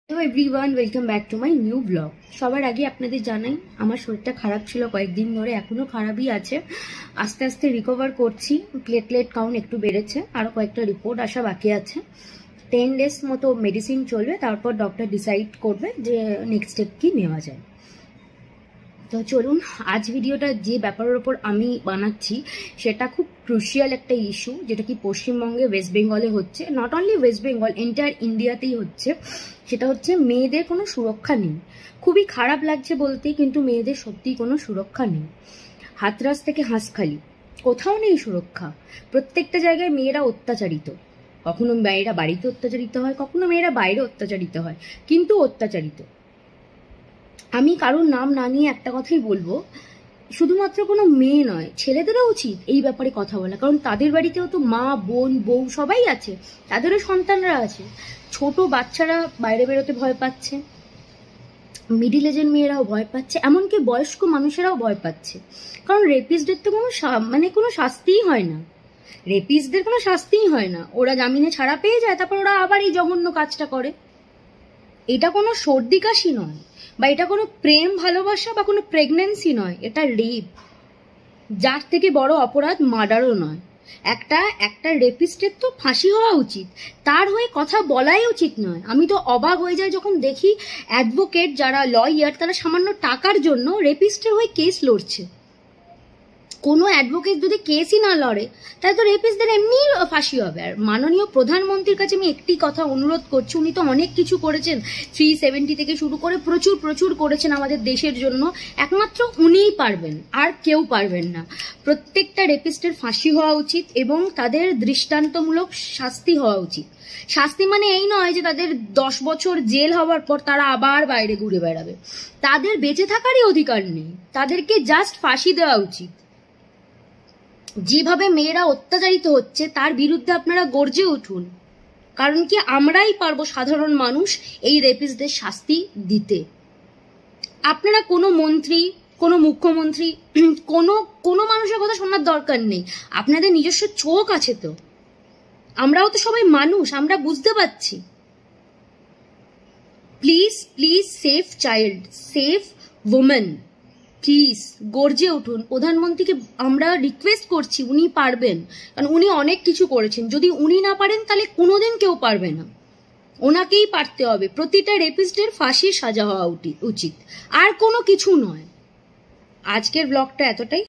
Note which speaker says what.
Speaker 1: Hello everyone, welcome back to my new blog. সবার আগে আপনাদের জানাই আমার শরীরটা খারাপ ছিল কয়েকদিন ধরে, এখনো খারাপই আছে। আস্তে আস্তে রিকভার করছি। প্লেটলেট কাউন্ট একটু বেড়েছে, আরও কয়েকটা রিপোর্ট আসা বাকি আছে। 10 ডেজ মতো মেডিসিন চলবে, তারপর ডক্টর ডিসাইড করবে যে নেক্সট স্টেপ কি নেওয়া যায়। তো চলুন, আজ ভিডিওটা যে ব্যাপারের ওপর আমি বানাচ্ছি সেটা খুব ক্রুশিয়াল একটা ইস্যু, যেটা কি পশ্চিমবঙ্গে, ওয়েস্ট বেঙ্গলে হচ্ছে। Not only West Bengal, entire ইন্ডিয়াতেই হচ্ছে। সেটা হচ্ছে মেয়েদের কোনো সুরক্ষা নেই। খুবই খারাপ লাগছে বলতে, কিন্তু মেয়েদের সত্যিই কোনো সুরক্ষা নেই। হাতরাস থেকে হাঁসখালি, কোথাও নেই সুরক্ষা। প্রত্যেকটা জায়গায় মেয়েরা অত্যাচারিত। কখনো মেয়েরা বাড়িতে অত্যাচারিত হয়, কখনো মেয়েরা বাইরে অত্যাচারিত হয়, কিন্তু অত্যাচারিত। আমি কারোর নাম না নিয়ে একটা কথাই বলবো, শুধুমাত্র কোনো মেয়ে নয়, ছেলেদেরও উচিত এই ব্যাপারে কথা বলা। কারণ তাদের বাড়িতেও তো মা, বোন, বউ সবাই আছে, তাদেরও সন্তানরা আছে। ছোট বাচ্চারা বাইরে বেরোতে ভয় পাচ্ছে, মিডিল এজের মেয়েরাও ভয় পাচ্ছে, এমনকি বয়স্ক মানুষেরাও ভয় পাচ্ছে। কারণ রেপিস্টদের তো কোনো শাস্তিই হয় না। রেপিস্টদের কোনো শাস্তিই হয় না, ওরা জামিনে ছাড়া পেয়ে যায়, তারপর ওরা আবার এই জঘন্য কাজটা করে। এটা কোনো সর্দি কাশি নয়, বা এটা কোনো প্রেম ভালোবাসা বা কোনো প্রেগনেন্সি নয়, এটা রেপ। যার থেকে বড় অপরাধ মার্ডারও নয়। একটা রেপিস্টের তো ফাঁসি হওয়া উচিত, তার হয়ে কথা বলাই উচিত নয়। আমি তো অবাক হয়ে যাই যখন দেখি অ্যাডভোকেট, যারা লয়ার, তারা সামান্য টাকার জন্য রেপিস্টের হয়ে কেস লড়ছে। কোনো অ্যাডভোকেট যদি কেসই না লড়ে, তাহলে তো রেপিস্টদের এমনি ফাঁসি হবে। আর মাননীয় প্রধানমন্ত্রীর কাছে আমি একটি কথা অনুরোধ করছি, উনি তো অনেক কিছু করেছেন, 370 থেকে শুরু করে প্রচুর করেছেন আমাদের দেশের জন্য। একমাত্র উনিই পারবেন, আর কেউ পারবেন না। প্রত্যেকটা রেপিস্টের ফাঁসি হওয়া উচিত এবং তাদের দৃষ্টান্তমূলক শাস্তি হওয়া উচিত। শাস্তি মানে এই নয় যে তাদের 10 বছর জেল হওয়ার পর তারা আবার বাইরে ঘুরে বেড়াবে। তাদের বেঁচে থাকারই অধিকার নেই, তাদেরকে জাস্ট ফাঁসি দেওয়া উচিত। যেভাবে মেয়েরা অত্যাচারিত হচ্ছে তার বিরুদ্ধে আপনারা গর্জে উঠুন। কারণ কি, আমরাই পারবো সাধারণ মানুষ এই রেপিস্টদের শাস্তি দিতে। আপনারা কোনো মন্ত্রী, কোনো মুখ্যমন্ত্রী, কোনো মানুষের কথা শোনার দরকার নেই। আপনাদের নিজস্ব চোখ আছে তো, আমরাও তো সবাই মানুষ, আমরা বুঝতে পারছি। Please save child, save women. Please গর্জে উঠুন। প্রধানমন্ত্রীকে আমরা রিকোয়েস্ট করছি, উনি পারবেন, কারণ উনি অনেক কিছু করেছেন। যদি উনি না পারেন তাহলে কোনোদিন কেউ পারবে না, ওনাকেই পারতে হবে। প্রতিটা রেপিস্টের ফাঁসির সাজা হওয়া উচিত, আর কোনো কিছু নয়। আজকের ব্লগটা এতটাই।